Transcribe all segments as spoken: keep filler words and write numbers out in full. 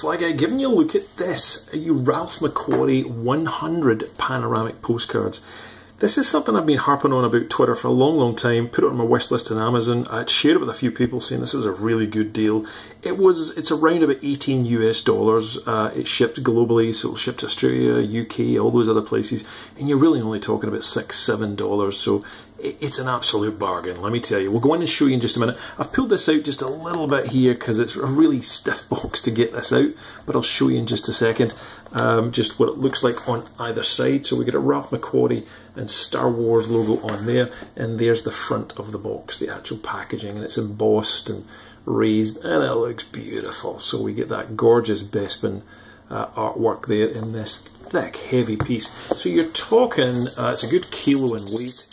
FLYGUY, giving you a look at this, a Ralph McQuarrie one hundred panoramic postcards. This is something I've been harping on about Twitter for a long, long time. Put it on my wish list on Amazon. I'd shared it with a few people saying this is a really good deal. It was, it's around about eighteen US dollars. Uh, it's shipped globally, so it'll ship to Australia, U K, all those other places. And you're really only talking about six, seven dollars. So it's an absolute bargain, let me tell you. We'll go in and show you in just a minute. I've pulled this out just a little bit here because it's a really stiff box to get this out, but I'll show you in just a second um, just what it looks like on either side. So we get a Ralph McQuarrie and Star Wars logo on there, and there's the front of the box, the actual packaging, and it's embossed and raised, and it looks beautiful. So we get that gorgeous Bespin uh, artwork there in this thick, heavy piece. So you're talking, uh, it's a good kilo in weight.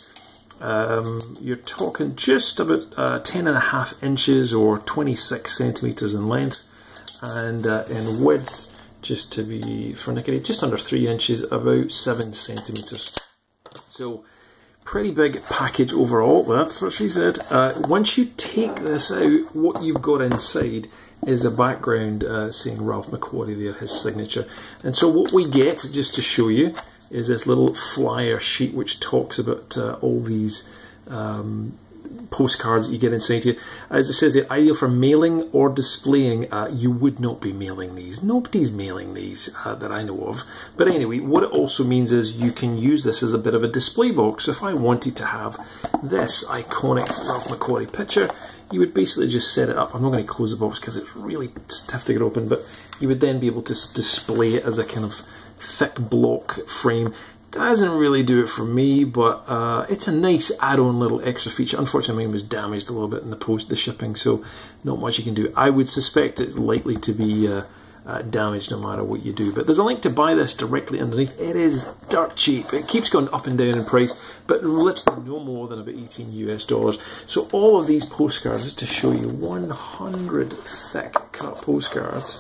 Um, you're talking just about uh, ten and a half inches or twenty-six centimeters in length, and uh, in width, just to be finicky, just under three inches, about seven centimeters. So pretty big package overall. That's what she said. Uh, once you take this out, what you've got inside is a background uh, saying Ralph McQuarrie there, his signature. And so what we get, just to show you, is this little flyer sheet which talks about uh, all these um, postcards that you get inside here. As it says, they're ideal for mailing or displaying. Uh, you would not be mailing these. Nobody's mailing these uh, that I know of. But anyway, what it also means is you can use this as a bit of a display box. So if I wanted to have this iconic Ralph McQuarrie picture, you would basically just set it up. I'm not going to close the box because it's really stiff to get open, but you would then be able to display it as a kind of thick block frame. Doesn't really do it for me, but uh, it's a nice add-on little extra feature. Unfortunately, mine was damaged a little bit in the post, the shipping, so not much you can do. I would suspect it's likely to be uh, uh, damaged no matter what you do. But there's a link to buy this directly underneath. It is dirt cheap. It keeps going up and down in price, but literally no more than about eighteen US dollars. So all of these postcards, just to show you, one hundred thick cut postcards.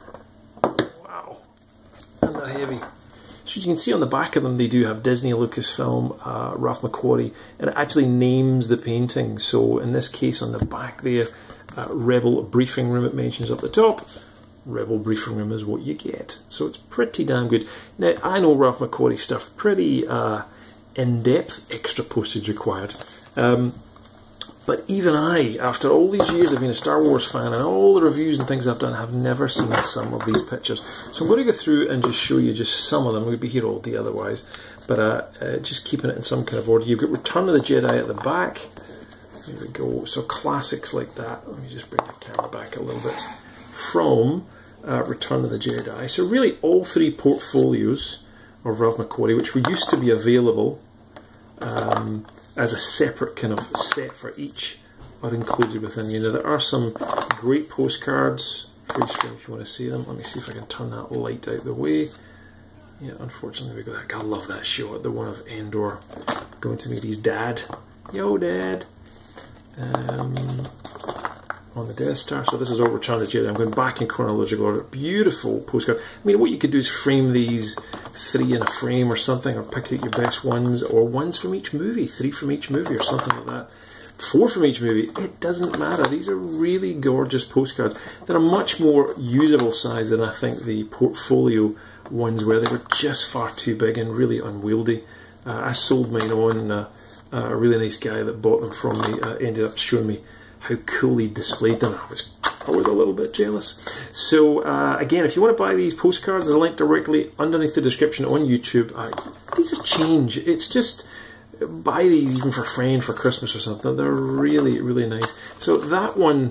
Wow, and they're heavy. So you can see on the back of them, they do have Disney, Lucasfilm, uh, Ralph McQuarrie, and it actually names the painting. So in this case, on the back there, uh, Rebel Briefing Room, it mentions up the top. Rebel Briefing Room is what you get. So it's pretty damn good. Now, I know Ralph McQuarrie stuff, pretty uh, in-depth, extra postage required. Um, But even I, after all these years of being a Star Wars fan and all the reviews and things I've done, have never seen some of these pictures. So I'm going to go through and just show you just some of them. We'd be here all day otherwise. But uh, uh, just keeping it in some kind of order. You've got Return of the Jedi at the back. There we go. So classics like that. Let me just bring the camera back a little bit. From uh, Return of the Jedi. So really all three portfolios of Ralph McQuarrie, which were used to be available Um, as a separate kind of set for each, are included within you. Now there are some great postcards, freeze frame if you want to see them. Let me see if I can turn that light out the way. Yeah, unfortunately we got that. I love that shot, the one of Endor going to meet his dad. Yo, Dad. Um, on the Death Star. So this is all Return of the Jedi. I'm going back in chronological order. Beautiful postcard. I mean, what you could do is frame these three in a frame or something, or pick out your best ones, or ones from each movie, three from each movie or something like that. Four from each movie. It doesn't matter. These are really gorgeous postcards. They're a much more usable size than I think the portfolio ones were. They were just far too big and really unwieldy. Uh, I sold mine on. Uh, uh, a really nice guy that bought them from me uh, ended up showing me how cool he displayed them. I was, I was a little bit jealous. So uh, again, if you want to buy these postcards, there's a link directly underneath the description on YouTube. Uh, these are change. It's just, buy these even for a friend for Christmas or something. They're really, really nice. So that one,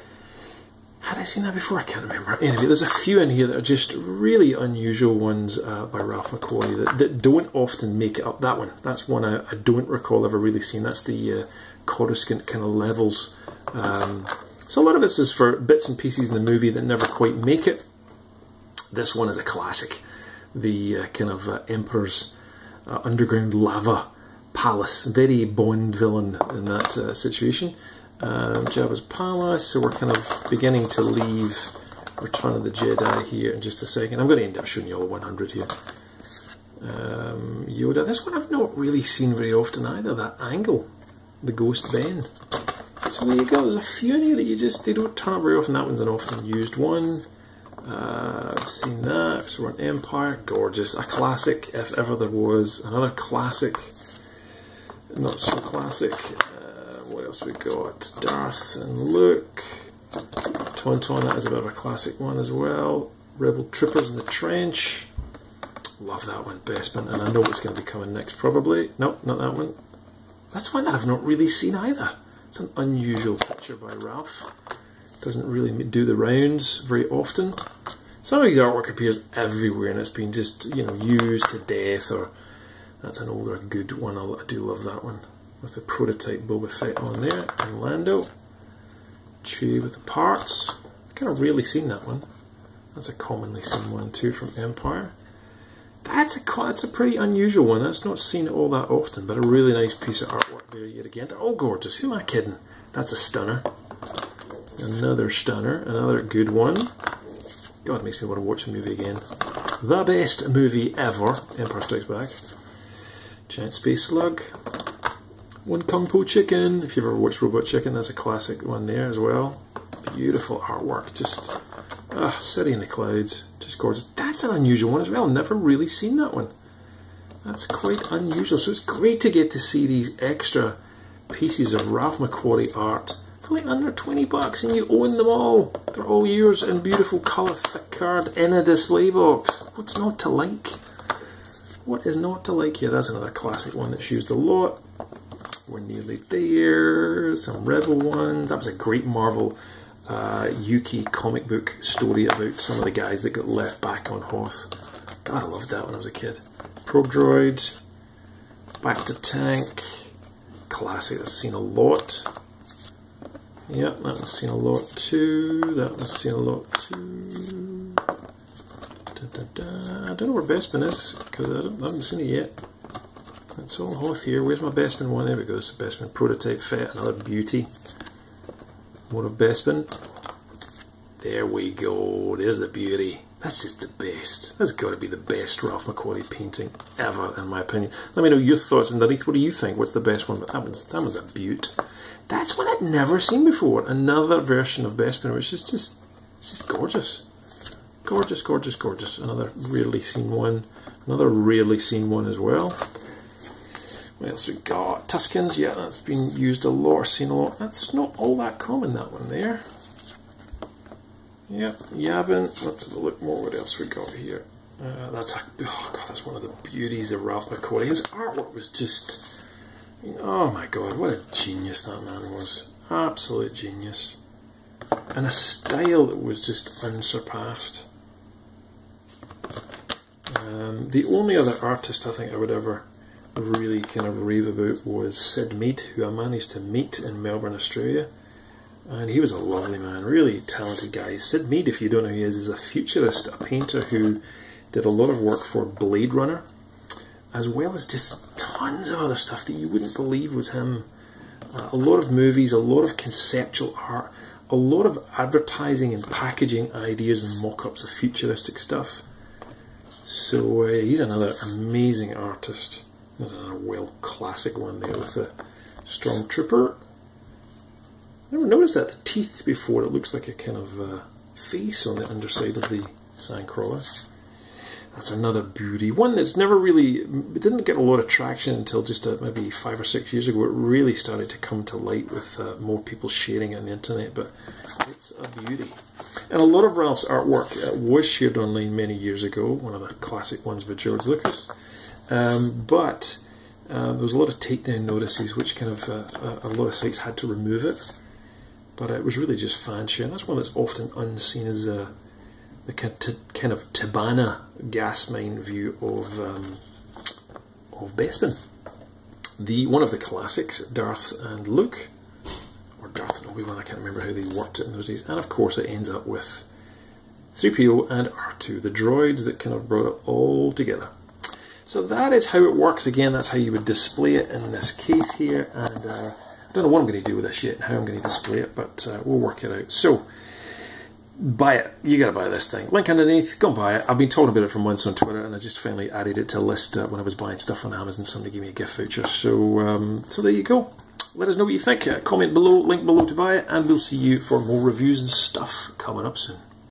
had I seen that before? I can't remember. Anyway, there's a few in here that are just really unusual ones uh, by Ralph McQuarrie that, that don't often make it up. That one, that's one I, I don't recall ever really seeing. That's the uh, Coruscant kind of levels. Um, so a lot of this is for bits and pieces in the movie that never quite make it. This one is a classic. The uh, kind of uh, Emperor's uh, underground lava palace. Very Bond villain in that uh, situation. Um, Jabba's palace. So we're kind of beginning to leave Return of the Jedi here in just a second. I'm going to end up showing you all one hundred here. Um, Yoda. This one I've not really seen very often either. That angle. The Ghost Ben. So there you go, there's a few in here that you just, they don't turn up very often. That one's an often used one. Uh, I've seen that. So we're on Empire. Gorgeous. A classic, if ever there was. Another classic. Not so classic. Uh, what else we got? Darth and Luke. Tauntaun, that is a bit of a classic one as well. Rebel Troopers in the Trench. Love that one, Bespin. And I know what's going to be coming next, probably. Nope, not that one. That's one that I've not really seen either. It's an unusual picture by Ralph. Doesn't really do the rounds very often. Some of his artwork appears everywhere and it's been just, you know, used to death. Or that's an older good one. I do love that one with the prototype Boba Fett on there and Lando. Chewie with the parts. I've kind of rarely seen that one. That's a commonly seen one too from Empire. That's a that's a pretty unusual one. That's not seen all that often, but a really nice piece of artwork there yet again. They're all gorgeous. Who am I kidding? That's a stunner. Another stunner. Another good one. God, it makes me want to watch the movie again. The best movie ever. Empire Strikes Back. Giant Space Slug. One Kung Po Chicken. If you've ever watched Robot Chicken, that's a classic one there as well. Beautiful artwork. Just ah, City in the Clouds. Just gorgeous. That's an unusual one as well. Never really seen that one. That's quite unusual. So it's great to get to see these extra pieces of Ralph McQuarrie art for like under twenty bucks, and you own them all. They're all yours in beautiful colour thick card in a display box. What's not to like? What is not to like here? That's another classic one that's used a lot. We're nearly there. Some Rebel ones. That was a great Marvel uh, Yuki comic book story about some of the guys that got left back on Hoth. God, I loved that when I was a kid. Probe Droid. Back to Tank. Classic. That's seen a lot. Yep, that one's seen a lot too. That one's seen a lot too. Da, da, da. I don't know where Bespin is because I, I haven't seen it yet. It's all Hoth here. Where's my Bespin one? There we go. It's a Bespin prototype Fett. Another beauty. More of Bespin. There we go. There's the beauty. That's just the best. That's got to be the best Ralph McQuarrie painting ever, in my opinion. Let me know your thoughts underneath. What do you think? What's the best one? But that one's that one's a beaut. That's one I'd never seen before. Another version of Bespin, which is just it's just gorgeous. Gorgeous, gorgeous, gorgeous. Another rarely seen one. Another rarely seen one as well. What else we got? Tuskens, yeah, that's been used a lot, or seen a lot. That's not all that common, that one there. Yep, Yavin. Let's have a look more. What else we got here? Uh, that's a, oh god, that's one of the beauties of Ralph McQuarrie. His artwork was just, oh my god, what a genius that man was. Absolute genius. And a style that was just unsurpassed. Um, the only other artist I think I would ever really kind of rave about was Sid Mead, who I managed to meet in Melbourne, Australia. And he was a lovely man, really talented guy. Sid Mead, if you don't know who he is, is a futurist, a painter who did a lot of work for Blade Runner, as well as just tons of other stuff that you wouldn't believe was him. Uh, a lot of movies, a lot of conceptual art, a lot of advertising and packaging ideas and mock-ups of futuristic stuff. So uh, he's another amazing artist. There's another well classic one there with the Stormtrooper. I never noticed that, the teeth before. It looks like a kind of uh, face on the underside of the Sandcrawler. That's another beauty. One that's never really, it didn't get a lot of traction until just uh, maybe five or six years ago. It really started to come to light with uh, more people sharing it on the internet, but it's a beauty. And a lot of Ralph's artwork uh, was shared online many years ago, one of the classic ones with George Lucas. Um, but uh, there was a lot of takedown notices, which kind of, uh, a lot of sites had to remove it. But uh, it was really just fan sharing. That's one that's often unseen as uh, the kind of Tabana gas mine view of um, of Bespin. The one of the classics, Darth and Luke, or Darth and Obi-Wan. I can't remember how they worked it in those days. And of course, it ends up with three P O and R two, the droids that kind of brought it all together. So that is how it works. Again, that's how you would display it in this case here. And uh, I don't know what I'm going to do with this yet and how I'm going to display it, but uh, we'll work it out. So, buy it. You got to buy this thing. Link underneath. Go and buy it. I've been talking about it for months on Twitter, and I just finally added it to a list uh, when I was buying stuff on Amazon. Somebody gave me a gift voucher. So, um, so there you go. Let us know what you think. Uh, comment below, link below to buy it, and we'll see you for more reviews and stuff coming up soon.